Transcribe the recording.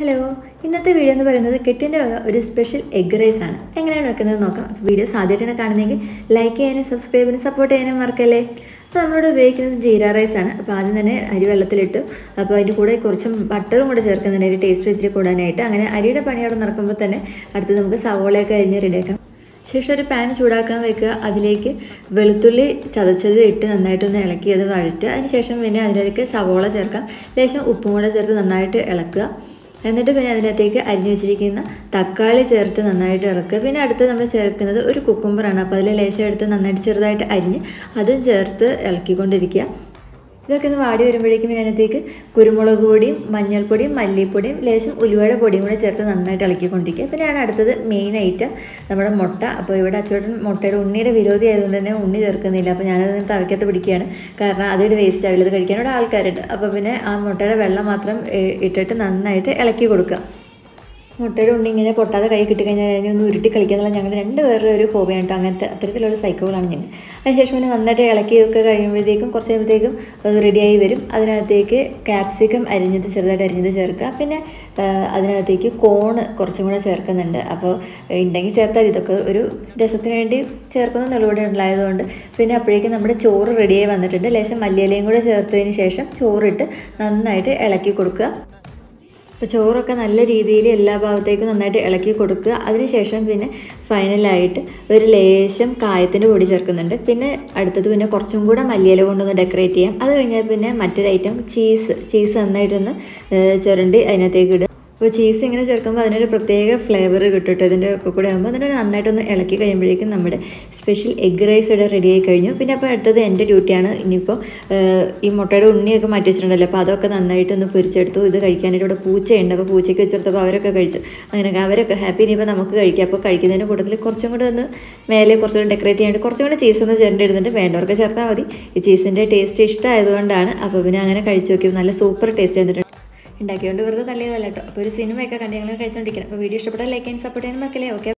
Hello, ഇന്നത്തെ video എന്ന് പറയുന്നത് കെട്ടിൻ്റെ ഒരു സ്പെഷ്യൽ എഗ് റൈസ് ആണ്. എങ്ങനെയാണ് വെക്കുന്നത് നോക്കാം. വീഡിയോസ് ആദ്യമായിട്ടാണ് കാണുന്നതെങ്കിൽ ലൈക്ക് ചെയ്യാനും സബ്സ്ക്രൈബ് ചെയ്യാനും സപ്പോർട്ട് ചെയ്യാനും മറക്കല്ലേ. അപ്പോൾ നമ്മളിവിടെ ഉപയോഗിക്കുന്നത് ജീര റൈസ് ആണ്. അപ്പോൾ ആദ്യം തന്നെ അരി വെള്ളത്തിലിട്ടു. അപ്പോൾ അതിൻ്റെ കൂടെ കുറച്ച് ബട്ടറും കൂടെ ചേർക്കുന്നുണ്ട് ഒരു ടേസ്റ്റ് ഇച്ചിരി കൂടാനായിട്ട്. അങ്ങനെ അരിയുടെ പണി അവിടെ നടക്കുമ്പോൾ തന്നെ അടുത്ത് നമുക്ക് സവോളയൊക്കെ അരിഞ്ഞ് റെഡിയാക്കാം. ശേഷം ഒരു പാൻ ചൂടാക്കാൻ വെക്കുക. അതിലേക്ക് വെളുത്തുള്ളി ചതച്ചത് ഇട്ട് നന്നായിട്ടൊന്ന് ഇളക്കി അത് വഴറ്റുക. അതിനുശേഷം പിന്നെ അതിലേക്ക് സവോള ചേർക്കാം. ലേശം ഉപ്പും കൂടെ ചേർത്ത് നന്നായിട്ട് ഇളക്കുക. എന്നിട്ട് പിന്നെ അതിനകത്തേക്ക് അരിഞ്ഞു വെച്ചിരിക്കുന്ന തക്കാളി ചേർത്ത് നന്നായിട്ട് ഇളക്കുക. പിന്നെ അടുത്ത് നമ്മൾ ചേർക്കുന്നത് ഒരു കുക്കുംബറാണ്. അപ്പോൾ അതിൽ ലേശം എടുത്ത് നന്നായിട്ട് ചെറുതായിട്ട് അരിഞ്ഞ് അതും ചേർത്ത് ഇളക്കിക്കൊണ്ടിരിക്കുക. ഇതൊക്കെ ഒന്ന് വാടി വരുമ്പോഴേക്കും പിന്നെ അതിനകത്തേക്ക് കുരുമുളക് പൊടിയും മഞ്ഞൾപ്പൊടിയും മല്ലിപ്പൊടിയും ലേശം ഉലുവയുടെ പൊടിയും കൂടെ ചേർത്ത് നന്നായിട്ട് ഇളക്കിക്കൊണ്ടിരിക്കുക. പിന്നെയാണ് അടുത്തത് മെയിൻ ഐറ്റം നമ്മുടെ മുട്ട. അപ്പോൾ ഇവിടെ അച്ചോട്ടൻ മുട്ടയുടെ ഉണ്ണിയുടെ വിരോധി ആയതുകൊണ്ട് തന്നെ ഉണ്ണി ചേർക്കുന്നില്ല. അപ്പോൾ ഞാനത് തവയ്ക്കകത്ത് പിടിക്കുകയാണ്. കാരണം അതൊരു വേസ്റ്റ് ആവില്ല, അത് കഴിക്കാനോട് ആൾക്കാരുണ്ട്. അപ്പോൾ പിന്നെ ആ മുട്ടയുടെ വെള്ളം മാത്രം ഇട്ടിട്ട് നന്നായിട്ട് ഇളക്കി കൊടുക്കുക. മുട്ടയുടെ ഉണ്ണി ഇങ്ങനെ പൊട്ടാതെ കൈ കിട്ടിക്കഴിഞ്ഞാൽ അതിനൊന്ന് ഉരുട്ടി കളിക്കാന്നുള്ള ഞങ്ങളുടെ രണ്ടുപേരുടെ ഒരു ഹോബിയാണ് കേട്ടോ. അങ്ങനത്തെ അത്തരത്തിലുള്ള സൈക്കിളാണ് ഞങ്ങൾ. അതിനുശേഷം പിന്നെ നന്നായിട്ട് ഇളക്കിയൊക്കെ കഴിയുമ്പോഴത്തേക്കും കുറച്ച് കഴിയുമ്പോഴത്തേക്കും റെഡിയായി വരും. അതിനകത്തേക്ക് ക്യാപ്സിക്കം അരിഞ്ഞത് ചെറുതായിട്ട് അരിഞ്ഞത് ചേർക്കുക. പിന്നെ അതിനകത്തേക്ക് കോണ് കുറച്ചും കൂടെ ചേർക്കുന്നുണ്ട്. അപ്പോൾ ഉണ്ടെങ്കിൽ ചേർത്താൽ ഇതൊക്കെ ഒരു രസത്തിന് വേണ്ടി ചേർക്കുന്ന നിലവിടെ ഉണ്ടായതുകൊണ്ട് പിന്നെ അപ്പോഴേക്കും നമ്മുടെ ചോറ് റെഡിയായി വന്നിട്ടുണ്ട്. ലേശം മല്ലിയിലയും കൂടെ ചേർത്തതിന് ശേഷം ചോറിട്ട് നന്നായിട്ട് ഇളക്കി കൊടുക്കുക. അപ്പോൾ ചോറൊക്കെ നല്ല രീതിയിൽ എല്ലാ ഭാഗത്തേക്കും നന്നായിട്ട് ഇളക്കി കൊടുക്കുക. അതിനുശേഷം പിന്നെ ഫൈനലായിട്ട് ഒരു ലേശം കായത്തിൻ്റെ പൊടി ചേർക്കുന്നുണ്ട്. പിന്നെ അടുത്തത് പിന്നെ കുറച്ചും കൂടെ മല്ലിയില കൊണ്ടൊന്ന് ഡെക്കറേറ്റ് ചെയ്യാം. അത് കഴിഞ്ഞാൽ പിന്നെ മറ്റൊരു ഐറ്റം ചീസ് നന്നായിട്ടൊന്ന് ചുരണ്ടി അതിനകത്തേക്ക് ഇടുക. അപ്പോൾ ചീസ് ഇങ്ങനെ ചേർക്കുമ്പോൾ അതിനൊരു പ്രത്യേക ഫ്ലേവർ കിട്ടും. ഇതിൻ്റെ ഒക്കെ കൂടെ ആകുമ്പോൾ അതിനെ നന്നായിട്ടൊന്ന് ഇളക്കി കഴിയുമ്പോഴേക്കും നമ്മുടെ സ്പെഷ്യൽ എഗ് റൈസ് ഇവിടെ റെഡി ആയി കഴിഞ്ഞു. പിന്നെ അപ്പോൾ അടുത്തത് എൻ്റെ ഡ്യൂട്ടിയാണ്. ഇനിയിപ്പോൾ ഈ മുട്ടയുടെ ഉണ്ണിയൊക്കെ മാറ്റി വെച്ചിട്ടുണ്ടല്ലോ, അപ്പോൾ അതൊക്കെ നന്നായിട്ടൊന്ന് പൊരിച്ചെടുത്തു. ഇത് കഴിക്കാനായിട്ട് ഇവിടെ പൂച്ചയുണ്ട്. അപ്പോൾ പൂച്ചയ്ക്ക് വെച്ചെടുത്തപ്പോൾ അവരൊക്കെ കഴിച്ചു. അങ്ങനെയൊക്കെ അവരൊക്കെ ഹാപ്പി. ഇനിയിപ്പോൾ നമുക്ക് കഴിക്കാം. അപ്പോൾ കഴിക്കുന്നതിൻ്റെ കൂട്ടത്തിൽ കുറച്ചും കൂടെ ഒന്ന് മേലെ കുറച്ചുകൂടെ ഡെക്കറേറ്റ് ചെയ്യാനായിട്ട് കുറച്ചും കൂടെ ചീസ് ഒന്ന് ചേർത്തിടുന്നുണ്ട്. വേണ്ടവർക്ക് ചേർത്താൽ മതി. ഈ ചീസിൻ്റെ ടേസ്റ്റ് ഇഷ്ടമായതുകൊണ്ടാണ്. അപ്പോൾ പിന്നെ അങ്ങനെ കഴിച്ചു നോക്കി. നല്ല സൂപ്പർ ടേസ്റ്റ് വന്നിട്ടുണ്ട്. ഉണ്ടാക്കിക്കൊണ്ട് വെറുതെ തള്ളിയതല്ല കേട്ടോ. അപ്പോൾ ഒരു സിനിമയൊക്കെ കണ്ട് ഞങ്ങൾ കഴിച്ചുകൊണ്ടിരിക്കണം. അപ്പോൾ വീഡിയോ ഇഷ്ടപ്പെട്ടാൽ ലൈക്ക് ചെയ്യാൻ സപ്പോർട്ട് ചെയ്യാൻ മറക്കല്ലേ. ഓക്കെ.